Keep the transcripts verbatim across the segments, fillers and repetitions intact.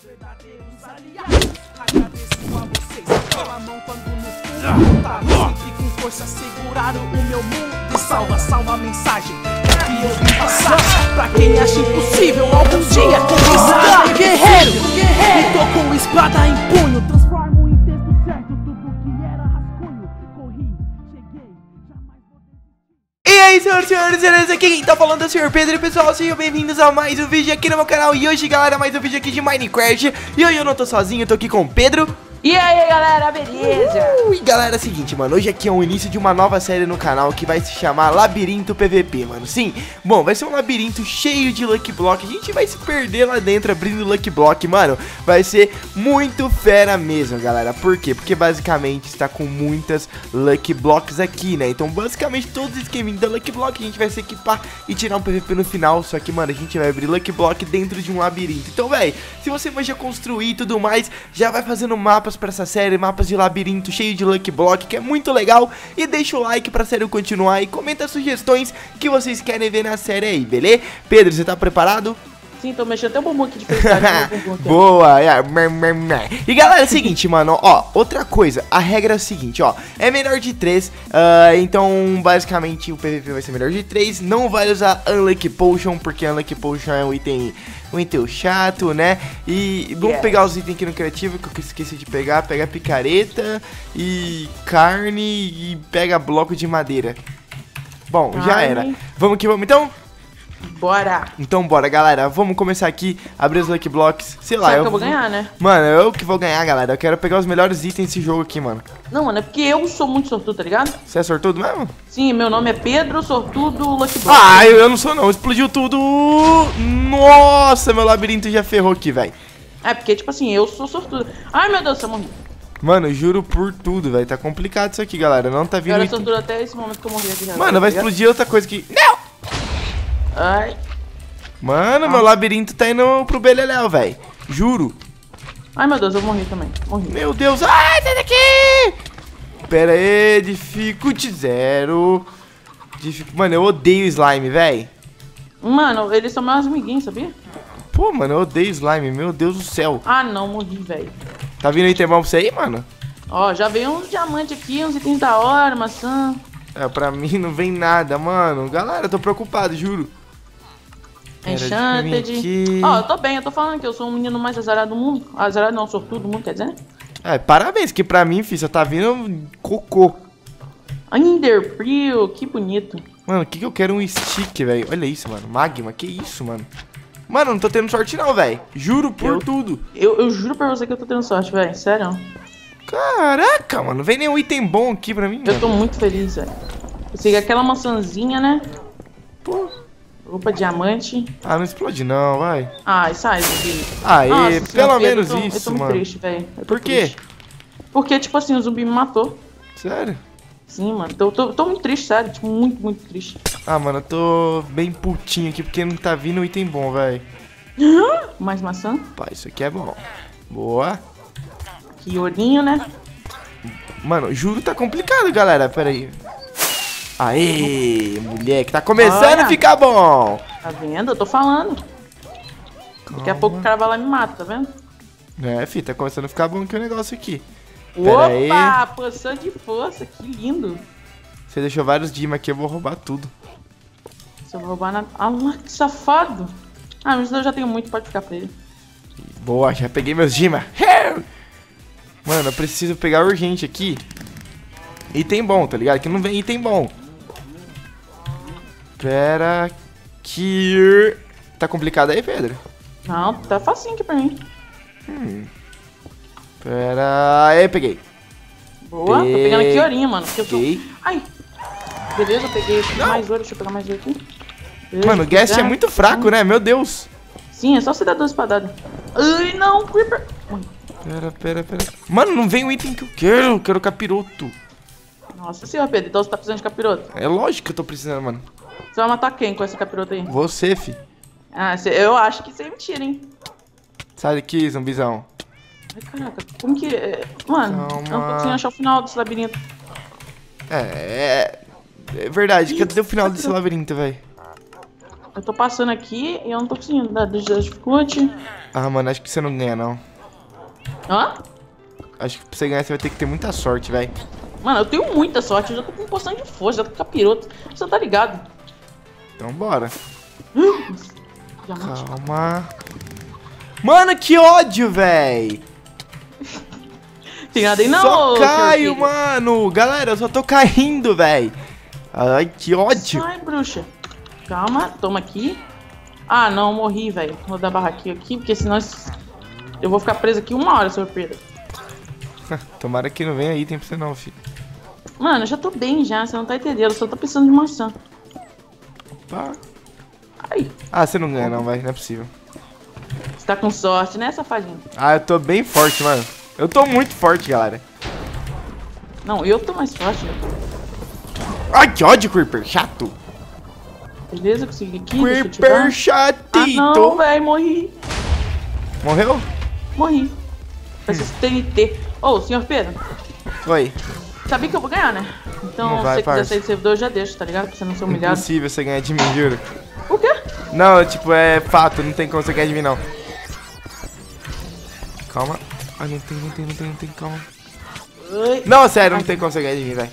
Sempre com força seguraram o meu mundo e salva, salva a mensagem que eu vim passar. Pra quem acha impossível algum dia conquistar. Guerreiro, guerreiro, tô com espada em punho, transformo em texto certo tudo que era rascunho. Corri, cheguei, jamais vou desistir. E aí, senhoras e senhores, beleza? Aqui quem tá falando é o senhor Pedro. E pessoal, sejam bem-vindos a mais um vídeo aqui no meu canal. E hoje, galera, mais um vídeo aqui de Minecraft. E hoje eu não tô sozinho, eu tô aqui com o Pedro. E aí, galera, beleza? Uh, e galera, é o seguinte, mano, hoje aqui é o início de uma nova série no canal que vai se chamar Labirinto P V P, mano. Sim, bom, vai ser um labirinto cheio de Lucky Block. A gente vai se perder lá dentro abrindo Lucky Block, mano. Vai ser muito fera mesmo, galera. Por quê? Porque basicamente está com muitas Lucky Blocks aqui, né? Então, basicamente, todos os esqueminhos da Lucky Block a gente vai se equipar e tirar um P V P no final. Só que, mano, a gente vai abrir Lucky Block dentro de um labirinto. Então, velho, se você vai já construir e tudo mais, já vai fazendo mapas pra essa série, mapas de labirinto cheio de Lucky Block, que é muito legal. E deixa o like pra série continuar e comenta sugestões que vocês querem ver na série aí, beleza? Pedro, você tá preparado? Sim, tô mexendo até o bumbum aqui de felicidade. Boa! E galera, é o seguinte, mano, ó, outra coisa, a regra é o seguinte, ó, é melhor de três, uh, então basicamente o P V P vai ser melhor de três, não vai usar Unlucky Potion, porque Unlucky Potion é um item, um item chato, né, e vamos yeah. pegar os itens aqui no criativo, que eu esqueci de pegar, pega picareta e carne e pega bloco de madeira. Bom, Ai. já era, vamos que vamos então? Bora! Então bora, galera, vamos começar aqui, abrir os Lucky Blocks, sei lá, Sabe eu que eu vou ganhar, né? Mano, eu que vou ganhar, galera, eu quero pegar os melhores itens desse jogo aqui, mano. Não, mano, é porque eu sou muito sortudo, tá ligado? Você é sortudo mesmo? Sim, meu nome é Pedro Sortudo Lucky Block. Ah, eu, eu não sou não, explodiu tudo. Nossa, meu labirinto já ferrou aqui, velho. É, porque tipo assim, eu sou sortudo. Ai, meu Deus, eu morri. Mano, juro por tudo, velho, tá complicado isso aqui, galera, não tá vindo... Eu era sortudo até esse momento que eu morri aqui. Já, mano, vai explodir outra coisa aqui. Não! Ai... Mano, ah. meu labirinto tá indo pro beleléu, velho. Juro. Ai, meu Deus, eu morri também. Morri. Meu Deus. Ai, sai daqui! Pera aí, dificulty zero. Dific... Mano, eu odeio slime, velho. Mano, eles são meus amiguinhos, sabia? Pô, mano, eu odeio slime. Meu Deus do céu. Ah, não, morri, velho. Tá vindo item bom pra você aí, mano? Ó, já veio uns diamantes aqui, uns itens da hora, maçã. É, pra mim não vem nada, mano. Galera, eu tô preocupado, juro. Enchanted. Ó, oh, eu tô bem, eu tô falando que eu sou o menino mais azarado do mundo. Azarado não, sortudo do mundo, quer dizer? É, parabéns, que pra mim, filho, você tá vindo cocô. Enderpearl, que bonito. Mano, o que que eu quero? Um stick, velho. Olha isso, mano. Magma, que isso, mano. Mano, não tô tendo sorte não, velho. Juro por eu, tudo. Eu, eu juro pra você que eu tô tendo sorte, velho. Sério. Caraca, mano. Não vem nenhum item bom aqui pra mim, Eu mano. tô muito feliz, velho. Eu sei que aquela maçãzinha, né? Pô. Opa, diamante. Ah, não explode não, vai. Ai, sai, zumbi. Aê, Nossa, pelo Pedro, menos eu tô, isso, eu tô mano. muito triste, velho. Por quê? Triste. Porque, tipo assim, o zumbi me matou. Sério? Sim, mano. Tô, tô, tô muito triste, sério. Tipo, muito, muito triste. Ah, mano, eu tô bem putinho aqui porque não tá vindo um item bom, velho. Mais maçã. Pá, isso aqui é bom. Boa. Que ourinho, né? Mano, juro tá complicado, galera. Pera aí. Aê, moleque, tá começando Olha. a ficar bom. Tá vendo? Eu tô falando. Calma. Daqui a pouco o cara vai lá e me mata, tá vendo? É, fi, tá começando a ficar bom aqui o negócio aqui. Opa, Pera aí. poção de força, que lindo. Você deixou vários dimas aqui, eu vou roubar tudo. Se eu vou roubar nada... Ah lá, que safado. Ah, mas eu já tenho muito, pode ficar pra ele. Boa, já peguei meus dimas. Mano, eu preciso pegar urgente aqui. Item bom, tá ligado? Que não vem item bom. Pera que... Tá complicado aí, Pedro? Não, tá facinho aqui pra mim. Hum. Pera aí, peguei. Boa, peguei. tô pegando aqui ourinho, mano. Porque eu peguei. tô... Ai, beleza, eu peguei aqui mais ouro. Deixa eu pegar mais ouro aqui. Beleza, mano, o Guest é muito fraco, né? Meu Deus. Sim, é só você dar duas espadadas. Ai, não, Creeper. Pera, pera, pera. Mano, não vem o item que eu quero. Eu quero capiroto. Nossa senhora, Pedro. Então você tá precisando de capiroto? É lógico que eu tô precisando, mano. Você vai matar quem com esse capiroto aí? Você, fi. Ah, cê, eu acho que isso é mentira, hein? Sai daqui, zumbizão. Ai, caraca. Como que... É... Mano, Calma. eu não tô conseguindo achar o final desse labirinto. É, é... É verdade. Cadê o final desse labirinto, velho? Eu tô passando aqui e eu não tô conseguindo dar dificuldade. Ah, mano, acho que você não ganha, não. Hã? Acho que pra você ganhar você vai ter que ter muita sorte, velho. Mano, eu tenho muita sorte. Eu já tô com poção de força, já tô com capiroto. Você tá ligado? Então bora. Diamante. Calma. Mano, que ódio, velho. Tem nada aí não, Só ô, caio, seu filho. mano. Galera, eu só tô caindo, velho. Ai, que ódio. Sai, bruxa. Calma, toma aqui. Ah, não, morri, velho. Vou dar barraquinha aqui, porque senão eu vou ficar preso aqui uma hora, seu Pedro. Tomara que não venha item pra você não, filho. Mano, eu já tô bem já, você não tá entendendo. Eu só tô precisando de maçã. Pá. Ai, Ah, você não ganha não, vai. Não é possível. você tá com sorte, né, safadinho? Ah, eu tô bem forte, mano. Eu tô muito forte, galera. Não, eu tô mais forte. Ai, que ódio, Creeper. Chato. Beleza, consegui aqui. deixa eu te dar. Creeper Ah, chatito. não, velho, morri. Morreu? Morri. Vai ser T N T. Ô, senhor Pedro, Oi. sabia que eu vou ganhar, né? Então, Não vai, se você quiser parça. sair do servidor, eu já deixo, tá ligado? Pra você não ser humilhado. Impossível você ganhar de mim, juro. Por quê? Não, tipo, é fato. Não tem como você ganhar de mim, não. Calma. Ai, não tem, não tem, não tem, não tem, calma. Oi. Não, sério, não tem como você ganhar de mim, velho.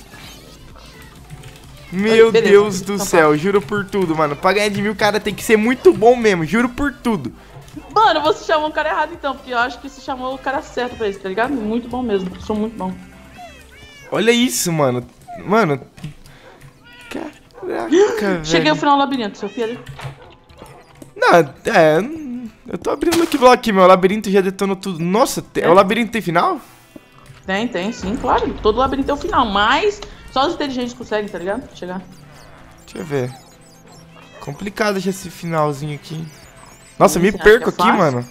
Meu Beleza, Deus do então céu, juro por tudo, mano. Pra ganhar de mim, o cara tem que ser muito bom mesmo, juro por tudo. Mano, você chamou o cara errado então, porque eu acho que você chamou o cara certo pra isso, tá ligado? Muito bom mesmo, sou muito bom. Olha isso, mano. Mano. Caraca, velho. Cheguei ao final do labirinto, seu filho. Não, é. Eu tô abrindo o Lucky Block aqui, meu labirinto já detonou tudo. Nossa, te- É? o labirinto tem final? Tem, tem, sim, claro. Todo labirinto é o final, mas só os inteligentes conseguem, tá ligado? Chegar. Deixa eu ver. Complicado já esse finalzinho aqui. Nossa, Você me acha perco que aqui, é fácil? mano.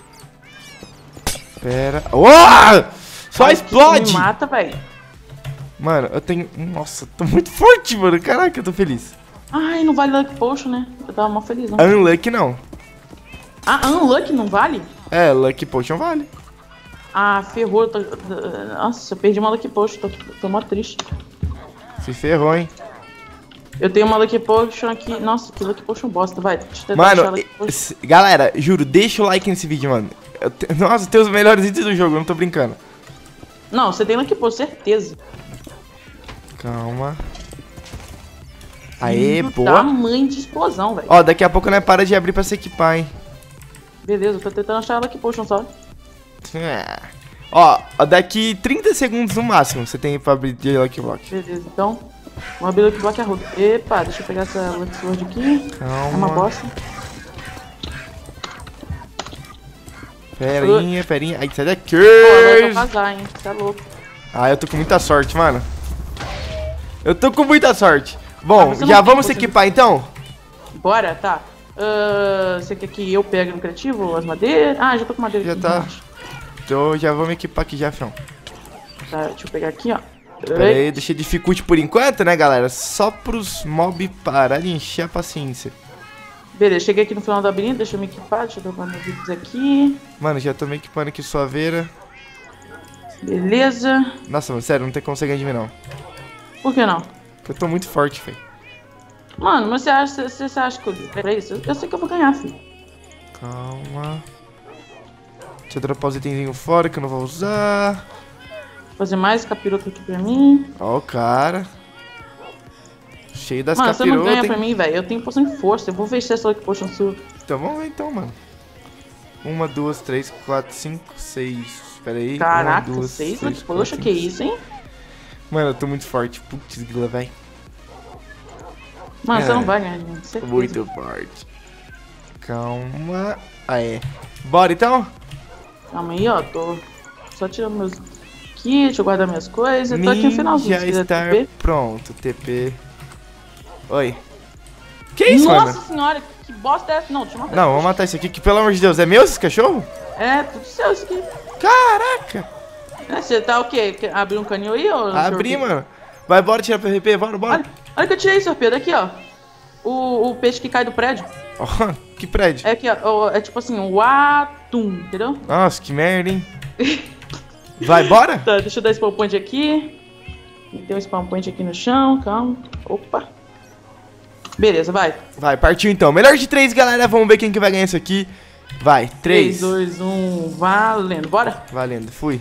Pera. Uau! Só Ai, explode! Me mata, velho. Mano, eu tenho. Nossa, tô muito forte, mano. Caraca, eu tô feliz. Ai, não vale Lucky Potion, né? Eu tava mó feliz, não. Unlucky não. Ah, Unlucky não vale? É, Lucky Potion vale. Ah, ferrou. Eu tô... Nossa, eu perdi uma Lucky Potion, tô, tô mó triste. Se ferrou, hein? Eu tenho uma Lucky Potion aqui. Nossa, que Lucky Potion bosta, vai. Deixa eu tentar achar Mano, Lucky Potion. s- galera, juro, deixa o like nesse vídeo, mano. Eu te- Nossa, tem os melhores itens do jogo, eu não tô brincando. Não, você tem Lucky Potion, certeza. Calma. Aê, Do boa. tamanho de explosão, velho. Ó, daqui a pouco nós para de abrir pra se equipar, hein. Beleza, eu tô tentando achar a Lucky Potion só. É. Ó, ó, daqui trinta segundos no máximo você tem pra abrir de Lucky Block. Beleza, então. Vamos abrir o Lucky Block a roda. Epa, deixa eu pegar essa Lucky Sword aqui. Calma. É uma bosta. Perinha, perinha. Ai, sai daqui. Pô, agora eu vou vazar, hein. Você é louco. Ah, eu tô com muita sorte, mano. Eu tô com muita sorte. Bom, Ah, você já não tem vamos se você- equipar então? Bora, tá. Ah, você quer que eu pegue no criativo as madeiras? Ah, já tô com madeira Já aqui. tá. relaxa. Então já vamos equipar aqui já, fião. Tá, deixa eu pegar aqui, ó. Pera aí, deixa dificulte por enquanto, né, galera? Só pros mob parar de encher a paciência. Beleza, cheguei aqui no final do labirinto, deixa eu me equipar, deixa eu trocar meus itens aqui. Mano, já tô me equipando aqui suaveira. Beleza. Nossa, mano, sério, não tem como você ganhar de mim, não. Por que não? Porque eu tô muito forte, velho. Mano, mas você acha, você, você acha que eu pra isso? Eu, eu sei que eu vou ganhar, filho. Calma. Deixa eu dropar os itens fora que eu não vou usar. Fazer mais capiroto aqui pra mim. Ó o cara. Cheio das Mano, você não capirotas, ganha hein? pra mim, velho. Eu tenho poção de força. Eu vou vestir essa Lucky Potion sua. Então vamos ver então, mano. Uma, duas, três, quatro, cinco, seis. Pera aí. Caraca, Uma, duas, seis três, Lucky quatro, Potion, cinco, que seis. isso, hein? Mano, eu tô muito forte. Putz, grila, velho. Mano, você É. não vai ganhar de mim, certeza. Muito forte. Calma. Aê. Bora então? Calma aí, ó. Tô só tirando meus aqui. Deixa eu guardar minhas coisas. Eu tô aqui no finalzinho. Já Se quiser estar T P. pronto. T P. Oi. Que isso, Nossa mano? senhora, que bosta é essa? Não, deixa eu matar. Não, vamos matar isso aqui, que pelo amor de Deus, é meu esse cachorro? É, tudo seu isso aqui. Caraca! É, você tá o quê? Quer abrir um canil aí, ô? Abri, senhor Pedro? mano. Vai, bora tirar P V P, bora, bora. Olha, olha que eu tirei, senhor Pedro. Aqui, ó. O, o peixe que cai do prédio. Ó, que prédio. É aqui, ó. ó, É tipo assim, um atum, entendeu? Nossa, que merda, hein? Vai, bora? Tá, deixa eu dar spawn point aqui. Tem um spawn point aqui no chão, calma. Opa. Beleza, vai. Vai, partiu então. Melhor de três, galera. Vamos ver quem que vai ganhar isso aqui. Vai, três. três, dois, um, valendo. Bora. Valendo, fui.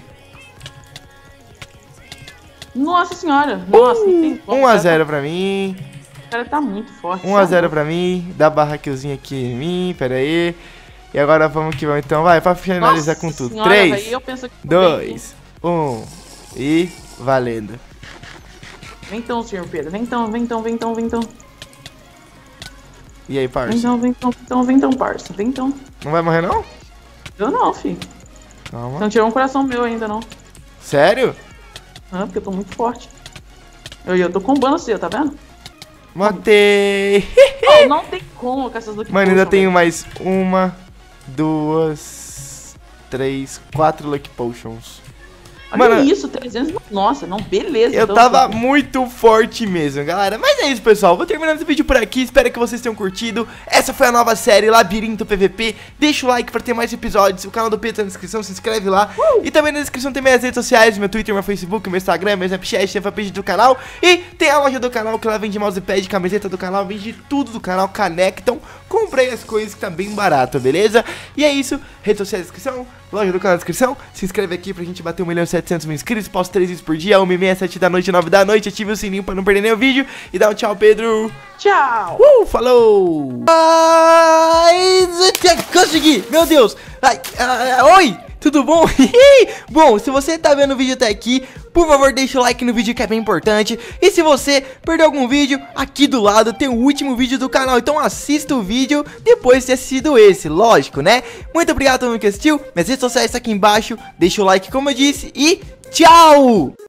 Nossa senhora. Nossa, não tem como. um a zero pra mim. O cara tá muito forte. um a zero pra mim. Dá barra killzinha aqui em mim. Pera aí. E agora vamos que vamos então. Vai, pra finalizar com tudo. três, dois, um. E valendo. Vem então, senhor Pedro. Vem então, vem então, vem então, vem então. E aí, parça? Vem então, vem então, vem então, vem então, parça. Vem então. Não vai morrer, não? Eu não, filho. Calma. Não tirou um coração meu ainda, não. Sério? Ah, porque eu tô muito forte. Eu, eu tô combando você, tá vendo? Matei. Oh, não tem como com essas Lucky Mano, ainda Potion, tenho velho. mais uma, duas, três, quatro Lucky Potions. Olha Mano, isso, trezentos. Nossa, não, beleza. eu então, tava tô- muito forte mesmo, galera. Mas é isso, pessoal. Vou terminando esse vídeo por aqui. Espero que vocês tenham curtido. Essa foi a nova série Labirinto P V P. Deixa o like pra ter mais episódios. O canal do Pedro tá na descrição, se inscreve lá. Uh! E também na descrição tem minhas redes sociais: meu Twitter, meu Facebook, meu Instagram, meu Snapchat, tem a fanpage do canal. E tem a loja do canal, que lá vende mousepad, camiseta do canal, vende tudo do canal, caneca. Então comprei as coisas que tá bem barato, beleza? E é isso. Redes sociais na descrição, loja do canal na descrição. Se inscreve aqui pra gente bater um milhão e setecentos mil inscritos. Posto três vídeos por dia, uma e meia, sete da noite, nove da noite. Ative o sininho pra não perder nenhum vídeo. E dá um tchau, Pedro. Tchau. Uh, falou! Ai, consegui! Meu Deus! Ai, ah, oi! Tudo bom? Bom, se você tá vendo o vídeo até aqui, por favor, deixa o like no vídeo que é bem importante. E se você perdeu algum vídeo, aqui do lado tem o último vídeo do canal. Então assista o vídeo depois de ter assistido esse, lógico, né? Muito obrigado a todo mundo que assistiu. Minhas redes sociais estão aqui embaixo. Deixa o like como eu disse e tchau!